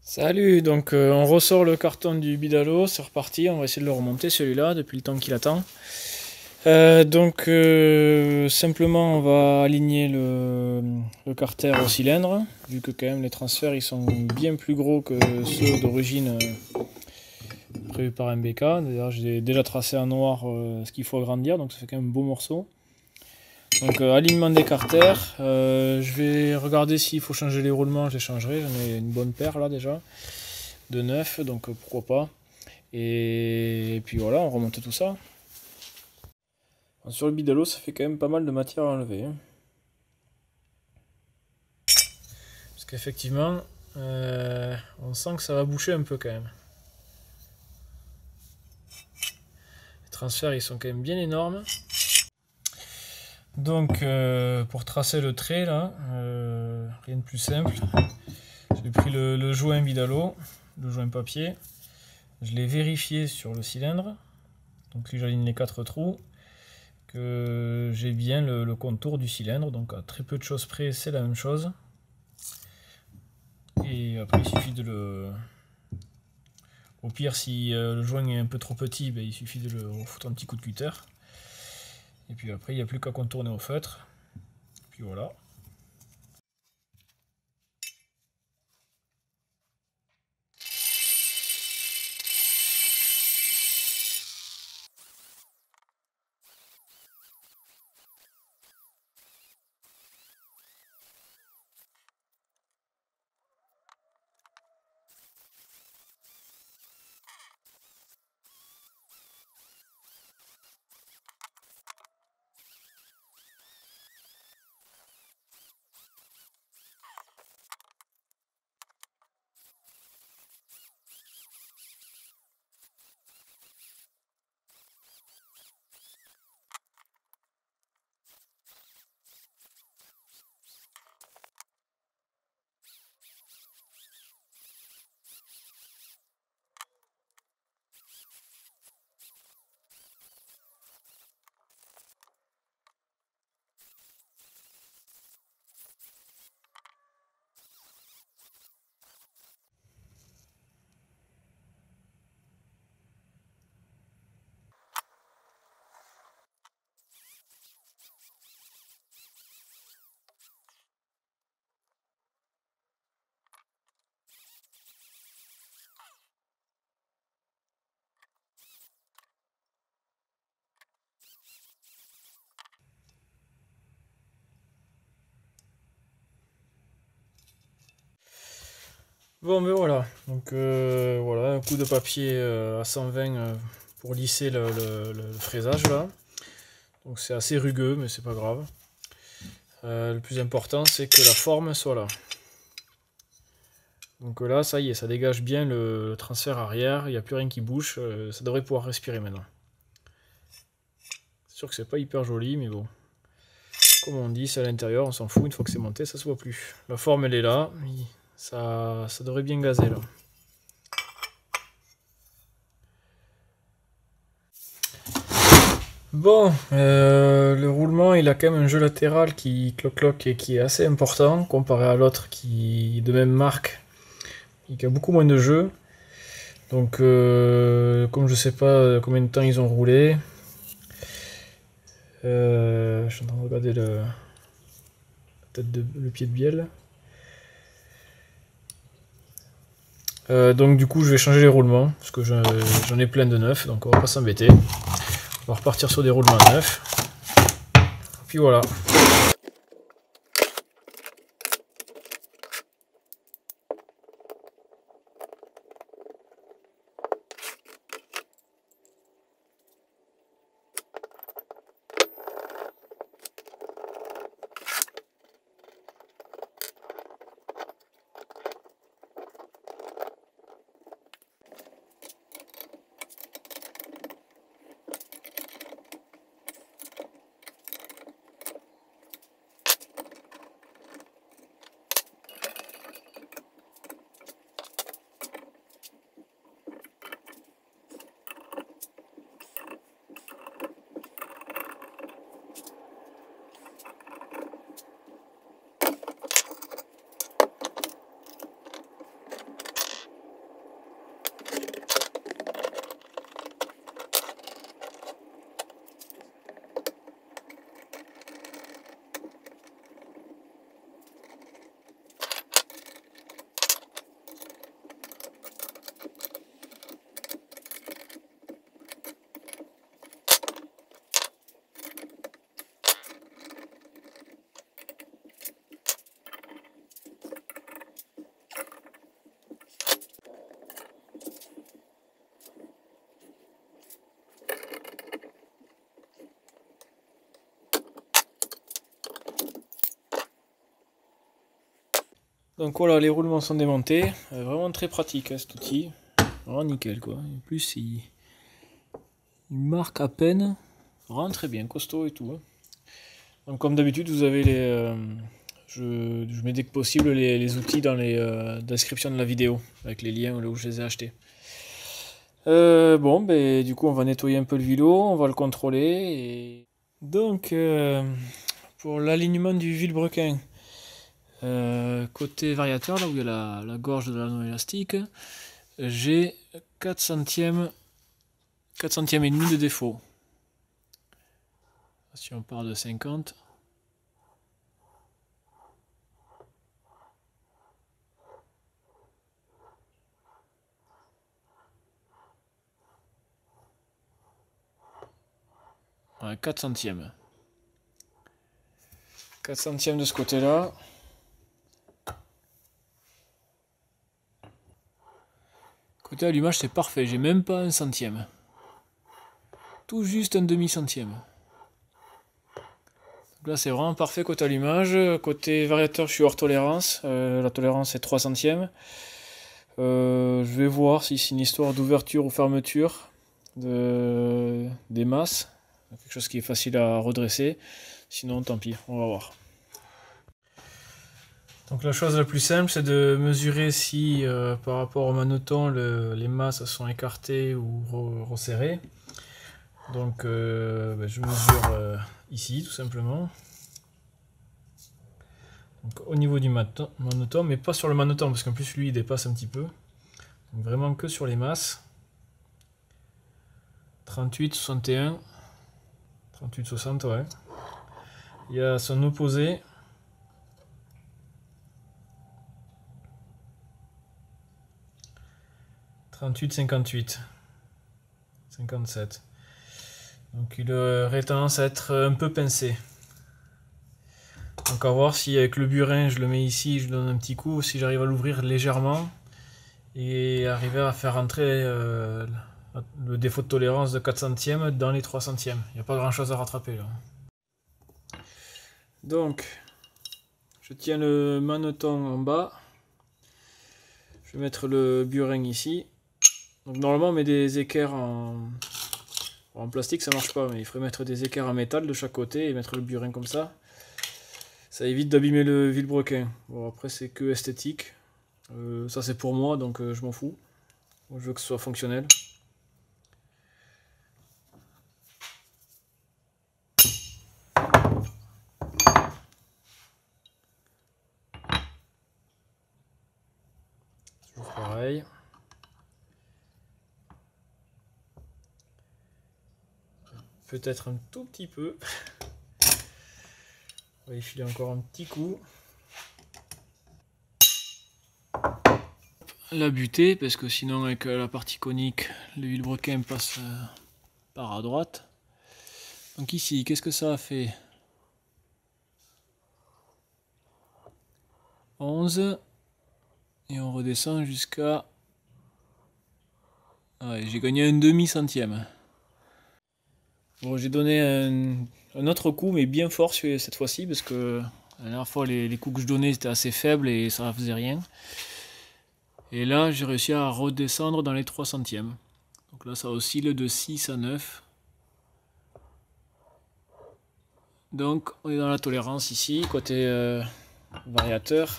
Salut, donc on ressort le carton du bidalo, c'est reparti, on va essayer de le remonter celui-là depuis le temps qu'il attend. Simplement on va aligner le carter au cylindre, vu que quand même les transferts ils sont bien plus gros que ceux d'origine prévus par MBK. D'ailleurs j'ai déjà tracé en noir ce qu'il faut agrandir, donc ça fait quand même un beau morceau. Donc alignement des carters, je vais regarder s'il faut changer les roulements, je les changerai, j'en ai une bonne paire là déjà, de 9, donc pourquoi pas. Et puis voilà, on remonte tout ça. Sur le bidalo, ça fait quand même pas mal de matière à enlever, hein. Parce qu'effectivement, on sent que ça va boucher un peu quand même. Les transferts, ils sont quand même bien énormes. Donc, pour tracer le trait, là, rien de plus simple. J'ai pris le joint bidalo, le joint papier. Je l'ai vérifié sur le cylindre. Donc, si j'aligne les 4 trous, que j'ai bien le contour du cylindre. Donc, à très peu de choses près, c'est la même chose. Et après, il suffit de le... Au pire, si le joint est un peu trop petit, ben, il suffit de le foutre un petit coup de cutter. Et puis après, il n'y a plus qu'à contourner au feutre. Puis voilà. Bon, mais voilà. Donc voilà, un coup de papier à 120 pour lisser le fraisage là. Donc c'est assez rugueux, mais c'est pas grave. Le plus important, c'est que la forme soit là. Donc là, ça y est, ça dégage bien le transfert arrière, il n'y a plus rien qui bouge, ça devrait pouvoir respirer maintenant. C'est sûr que c'est pas hyper joli, mais bon. Comme on dit, c'est à l'intérieur, on s'en fout, une fois que c'est monté, ça se voit plus. La forme, elle est là, ça devrait bien gazer là. Bon, le roulement, il a quand même un jeu latéral qui cloc-cloc et qui est assez important, comparé à l'autre qui est de même marque, et qui a beaucoup moins de jeu. Donc, comme je sais pas combien de temps ils ont roulé, je suis en train de regarder le pied de bielle. Donc du coup je vais changer les roulements, parce que j'en ai plein de neufs, donc on va pas s'embêter. On va repartir sur des roulements neufs. Puis voilà. Donc voilà, les roulements sont démontés. Vraiment très pratique hein, cet outil. Vraiment nickel quoi. En plus il marque à peine. Vraiment très bien, costaud et tout. Hein. Donc comme d'habitude vous avez les... je mets dès que possible les outils dans les descriptions de la vidéo. Avec les liens là où je les ai achetés. Bon, ben, du coup on va nettoyer un peu le vélo, on va le contrôler. Et... Donc pour l'alignement du vilebrequin, côté variateur, là où il y a la gorge de l'anneau élastique, j'ai 4 centièmes et demi de défaut. Si on part de 50. Ouais, 4 centièmes. 4 centièmes de ce côté-là. Côté allumage, c'est parfait. J'ai même pas un centième. Tout juste un demi-centième. Là, c'est vraiment parfait côté allumage. Côté variateur, je suis hors tolérance. La tolérance est 3 centièmes. Je vais voir si c'est une histoire d'ouverture ou fermeture des masses. Quelque chose qui est facile à redresser. Sinon, tant pis, on va voir. Donc la chose la plus simple, c'est de mesurer si par rapport au manoton, les masses sont écartées ou resserrées. Donc je mesure ici tout simplement. Donc, au niveau du manoton, mais pas sur le manoton parce qu'en plus lui il dépasse un petit peu. Donc vraiment que sur les masses. 38, 61, 38, 60, ouais. Il y a son opposé. 38, 58, 57. Donc il aurait tendance à être un peu pincé. Donc à voir si avec le burin je le mets ici, je donne un petit coup, si j'arrive à l'ouvrir légèrement et arriver à faire entrer le défaut de tolérance de 4 centièmes dans les 3 centièmes. Il n'y a pas grand chose à rattraper là. Donc je tiens le manoton en bas. Je vais mettre le burin ici. Donc normalement on met des équerres en plastique, ça marche pas, mais il faudrait mettre des équerres en métal de chaque côté et mettre le burin comme ça. Ça évite d'abîmer le vilebrequin. Bon après c'est que esthétique. Ça c'est pour moi donc je m'en fous. Je veux que ce soit fonctionnel. Toujours pareil. Peut-être un tout petit peu. On va y filer encore un petit coup. La butée, parce que sinon avec la partie conique, le vilebrequin passe par à droite. Donc ici, qu'est-ce que ça a fait? 11. Et on redescend jusqu'à... Ouais, j'ai gagné un demi-centième. Bon, j'ai donné un autre coup, mais bien fort cette fois-ci, parce que la dernière fois, les coups que je donnais étaient assez faibles et ça ne faisait rien. Et là, j'ai réussi à redescendre dans les 3 centièmes. Donc là, ça oscille de 6 à 9. Donc, on est dans la tolérance ici, côté variateur.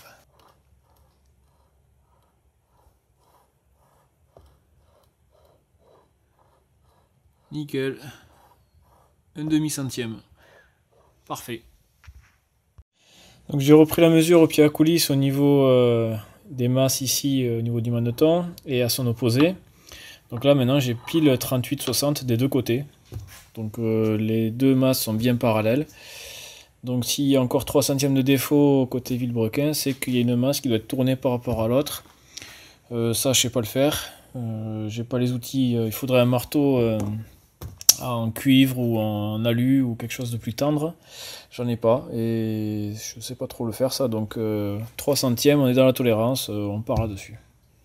Nickel. Un demi-centième. Parfait. Donc j'ai repris la mesure au pied à coulisse au niveau des masses ici, au niveau du manoton, et à son opposé. Donc là maintenant j'ai pile 38-60 des deux côtés. Donc les deux masses sont bien parallèles. Donc s'il y a encore 3 centièmes de défaut côté vilebrequin, c'est qu'il y a une masse qui doit être tournée par rapport à l'autre. Ça je sais pas le faire. J'ai pas les outils. Il faudrait un marteau en cuivre ou en alu ou quelque chose de plus tendre. J'en ai pas et je sais pas trop le faire ça. Donc 3 centièmes, on est dans la tolérance, on part là-dessus.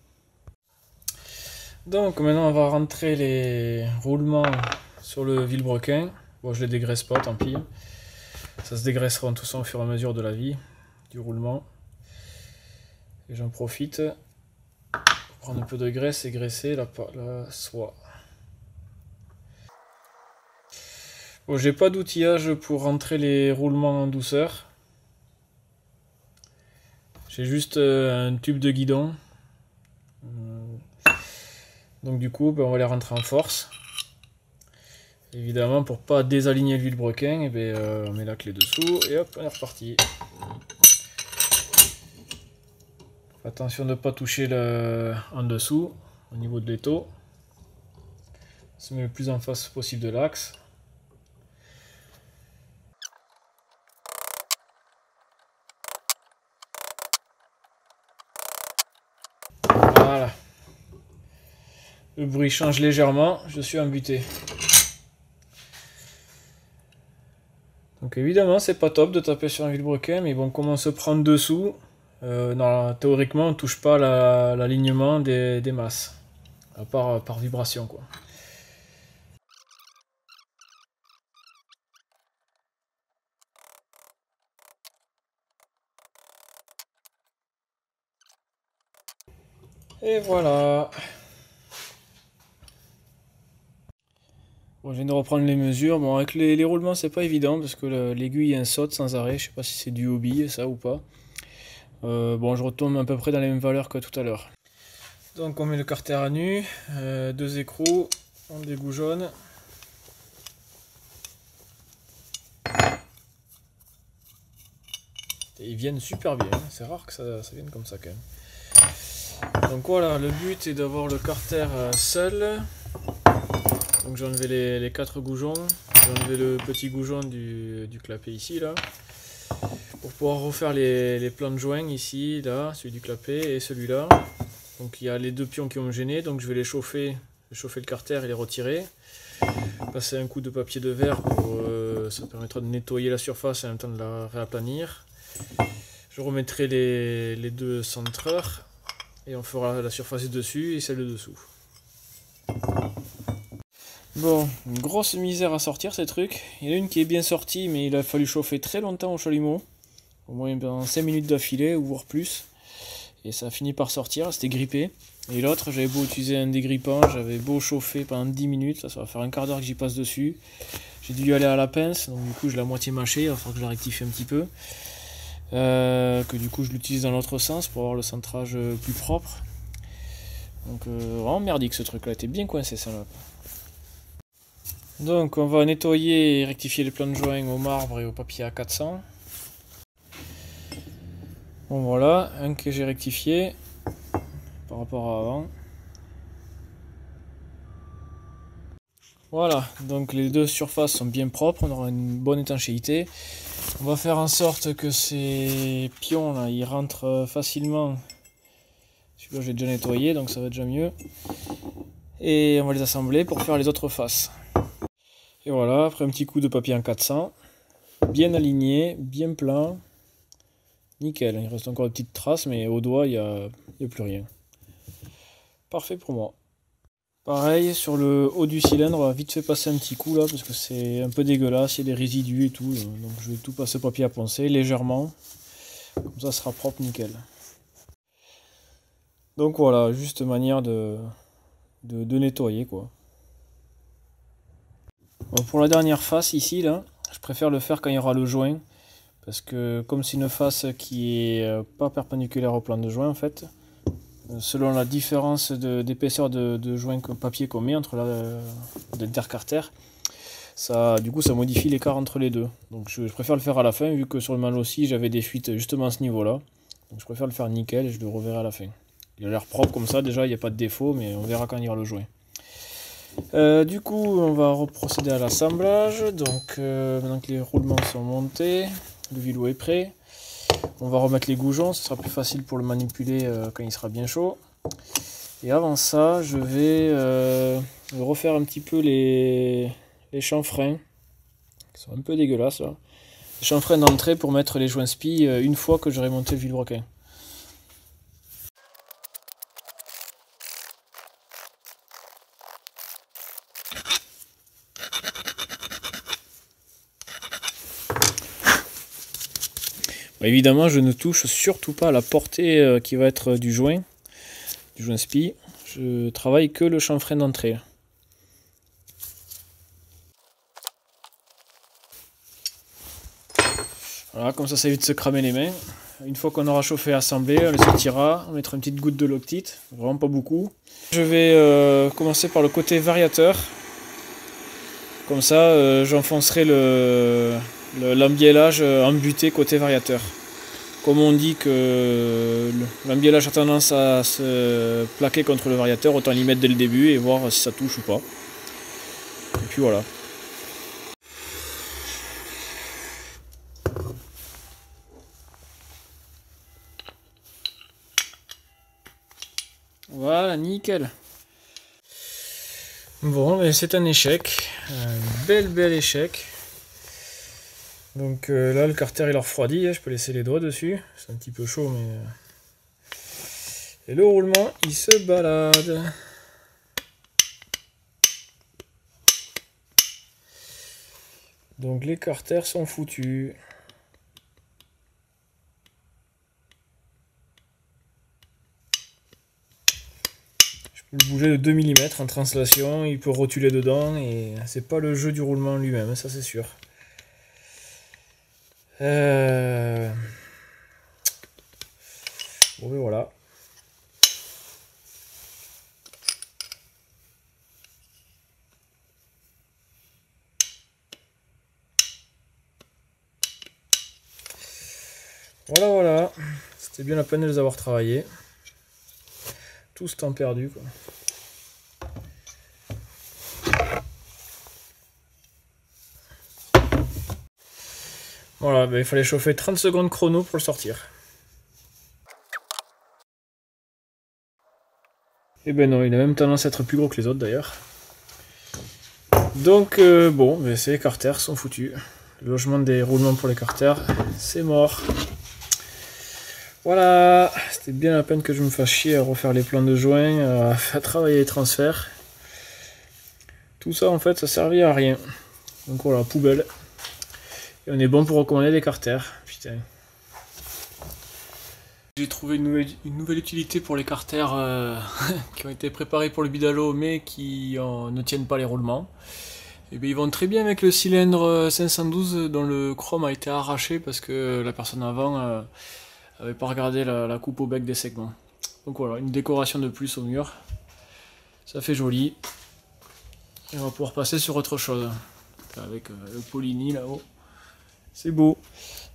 Donc maintenant on va rentrer les roulements sur le vilebrequin. Bon, je les dégraisse pas, tant pis. Ça se dégraissera tout ça au fur et à mesure de la vie du roulement. Et j'en profite pour prendre un peu de graisse et graisser la soie. Bon, j'ai pas d'outillage pour rentrer les roulements en douceur. J'ai juste un tube de guidon. Donc du coup, ben, on va les rentrer en force. Évidemment, pour pas désaligner le vilebrequin, on met la clé dessous et hop, on est reparti. Attention de ne pas toucher en dessous, au niveau de l'étau. On se met le plus en face possible de l'axe. Voilà. Le bruit change légèrement, je suis embuté. Donc évidemment, c'est pas top de taper sur un vilebrequin, mais bon, comme on se prend dessous, non, théoriquement, on touche pas l'alignement des masses, à part par vibration, quoi. Et voilà. Bon, je viens de reprendre les mesures. Bon, avec les roulements, c'est pas évident parce que l'aiguille saute sans arrêt. Je sais pas si c'est du hobby, ça ou pas. Bon, je retombe à peu près dans les mêmes valeurs que tout à l'heure. Donc, on met le carter à nu, 2 écrous, on dégoujonne. Et ils viennent super bien. C'est rare que ça vienne comme ça quand même. Donc voilà, le but est d'avoir le carter seul. Donc j'ai enlevé les 4 goujons, j'ai enlevé le petit goujon du clapet ici là, pour pouvoir refaire les plans de joint ici, là, celui du clapet et celui-là. Donc il y a les 2 pions qui ont me gêné, donc je vais les chauffer le carter et les retirer. Passer un coup de papier de verre, ça permettra de nettoyer la surface et en même temps de la réaplanir. Je remettrai les 2 centreurs et on fera la surface dessus et celle de dessous. Bon, une grosse misère à sortir ces trucs. Il y en a une qui est bien sortie, mais il a fallu chauffer très longtemps au chalumeau. Au moins pendant 5 minutes d'affilée, ou voire plus. Et ça a fini par sortir, c'était grippé. Et l'autre, j'avais beau utiliser un dégrippant, j'avais beau chauffer pendant 10 minutes, ça va faire un quart d'heure que j'y passe dessus. J'ai dû y aller à la pince, donc du coup je l'ai à moitié mâché, il va falloir que je la rectifie un petit peu. Que du coup je l'utilise dans l'autre sens pour avoir le centrage plus propre. Donc vraiment merdique ce truc là, était bien coincé ça là. Donc on va nettoyer et rectifier les plans de joint au marbre et au papier A400. Bon voilà, un que j'ai rectifié par rapport à avant. Voilà, donc les 2 surfaces sont bien propres, on aura une bonne étanchéité. On va faire en sorte que ces pions là, ils rentrent facilement. Celui-là j'ai déjà nettoyé, donc ça va déjà mieux. Et on va les assembler pour faire les autres faces. Et voilà, après un petit coup de papier en 400, bien aligné, bien plein, nickel. Il reste encore une petite trace, mais au doigt, il n'y a plus rien. Parfait pour moi. Pareil, sur le haut du cylindre, on va vite fait passer un petit coup là, parce que c'est un peu dégueulasse, il y a des résidus et tout. Donc je vais tout passer au papier à poncer, légèrement. Comme ça sera propre, nickel. Donc voilà, juste manière de nettoyer quoi. Bon, pour la dernière face ici, là, je préfère le faire quand il y aura le joint. Parce que comme c'est une face qui est pas perpendiculaire au plan de joint en fait, selon la différence d'épaisseur de joint papier qu'on met entre l'intercarter, du coup ça modifie l'écart entre les deux. Donc je préfère le faire à la fin, vu que sur le mal aussi j'avais des fuites justement à ce niveau là. Donc je préfère le faire nickel et je le reverrai à la fin. Il a l'air propre comme ça, déjà il n'y a pas de défaut, mais on verra quand il y aura le joint. Du coup on va procéder à l'assemblage. Donc maintenant que les roulements sont montés, le vilo est prêt. On va remettre les goujons, ce sera plus facile pour le manipuler quand il sera bien chaud. Et avant ça, je vais refaire un petit peu les chanfreins, qui sont un peu dégueulasses là. Les chanfreins d'entrée pour mettre les joints spi une fois que j'aurai monté le vilebrequin. Évidemment, je ne touche surtout pas à la portée qui va être du joint spi. Je travaille que le chanfrein d'entrée. Voilà, comme ça évite de se cramer les mains. Une fois qu'on aura chauffé et assemblé, on les sortira, on mettra une petite goutte de Loctite, vraiment pas beaucoup. Je vais commencer par le côté variateur. Comme ça, j'enfoncerai l'embiellage embuté côté variateur. Comme on dit que l'embiellage a tendance à se plaquer contre le variateur, autant l'y mettre dès le début et voir si ça touche ou pas. Et puis voilà. Voilà, nickel. Bon, c'est un échec. Un bel échec. Donc là, le carter il a refroidi. Je peux laisser les doigts dessus. C'est un petit peu chaud, mais... Et le roulement, il se balade. Donc les carters sont foutus. Je peux le bouger de 2 mm en translation, il peut rotuler dedans et c'est pas le jeu du roulement lui-même, ça c'est sûr. Bon ben voilà. Voilà. C'était bien la peine de les avoir travaillés. Tout ce temps perdu quoi. Voilà, ben, il fallait chauffer 30 secondes chrono pour le sortir. Et ben non, il a même tendance à être plus gros que les autres d'ailleurs. Donc bon, ben, ces carters sont foutus. Le logement des roulements pour les carters, c'est mort. Voilà, c'était bien la peine que je me fasse chier à refaire les plans de joints, à travailler les transferts. Tout ça en fait ça servait à rien. Donc voilà, poubelle. Et on est bon pour recommander des carters. Putain. J'ai trouvé une nouvelle utilité pour les carters qui ont été préparés pour le bidalo mais qui ne tiennent pas les roulements. Et bien, ils vont très bien avec le cylindre 512 dont le chrome a été arraché parce que la personne avant avait pas regardé la coupe au bec des segments. Donc voilà, une décoration de plus au mur. Ça fait joli. Et on va pouvoir passer sur autre chose. Avec le Polini là-haut. C'est beau.